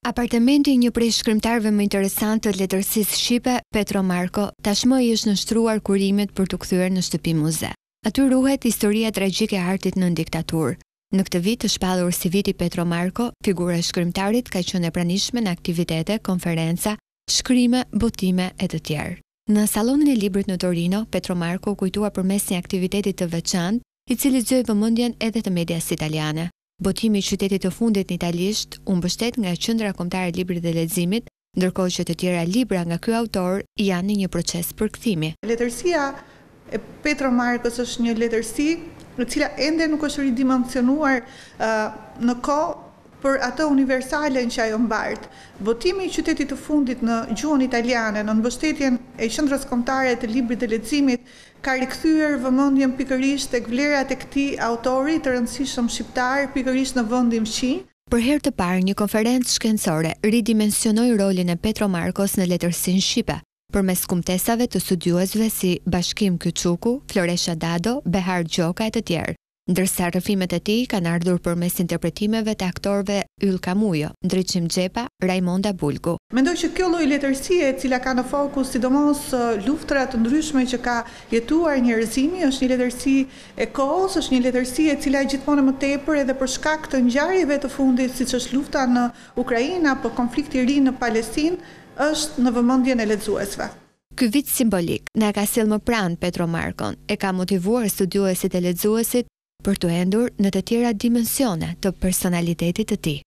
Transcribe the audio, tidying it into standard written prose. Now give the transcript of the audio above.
Apartamenti i një prej shkrimtarëve më interesant të letërsisë shqipe, Petro Marko, tashmë i është nështruar kurimet për të kthyer në shtëpi muze. Aty ruhet historia tragjike e artit në diktaturë. Në këtë vit të shpallur si viti Petro Marko, figura e shkrimtarit ka qenë e pranishme në aktivitete, konferenca, shkrime, botime e të tjerë. Në Sallonin e Librit në Torino, Petro Marko kujtua përmes një aktiviteti të veçantë, i cili zgjoi vëmendjen edhe të medias italiane. Botimi i qytetit të fundit në italisht u mbështet nga Qendra Kombëtare e Librit dhe Leximit, ndërkohë që të tjera libra nga ky autor janë në një proces përkthimi. Letërsia e Petro Markos është një letërsi e cila ende nuk është ridimensionuar në kohë për atë universalen që ajo mbart. Botimi i qytetit të fundit në gjuhën italiane, në mbështetjen e Qendrës Kombëtare të Librit dhe Leximit, ka rikthyer vëmendjen pikërisht tek vlerat e këtij autori të rëndësishëm shqiptar, pikërisht në vendin fqinj. Për herë të parë, një konferencë shkencore ridimensionoi rolin e Petro Markos në letërsinë shqipe, përmes kumtesave të studiuesve si Bashkim Kyçuku, Floresha Dado, Behar Gjoka e të tjerë. Ndërsa rrëfimet e tij kanë ardhur përmes interpretimeve të aktorëve Ylka Mujo, Ndriçim Xhepa, Raimonda Bulgu. Mendoj që kjo lloj letërsie, e cila ka në fokus sidomos luftëra të ndryshme që ka jetuar njerëzimi, është një letërsi e kohës, është një letërsi e cila gjithmonë më tepër edhe për shkak të ngjarjeve të fundit, siç është lufta në Ukrainë apo konflikti i ri në Palestinë, është në vëmendjen e lexuesve. Ky vit simbolik na ka sjellë më pranë Petro Markon, e ka motivuar studiuesit e lexuesit për të endur në të tjera dimensione të personalitetit të tij.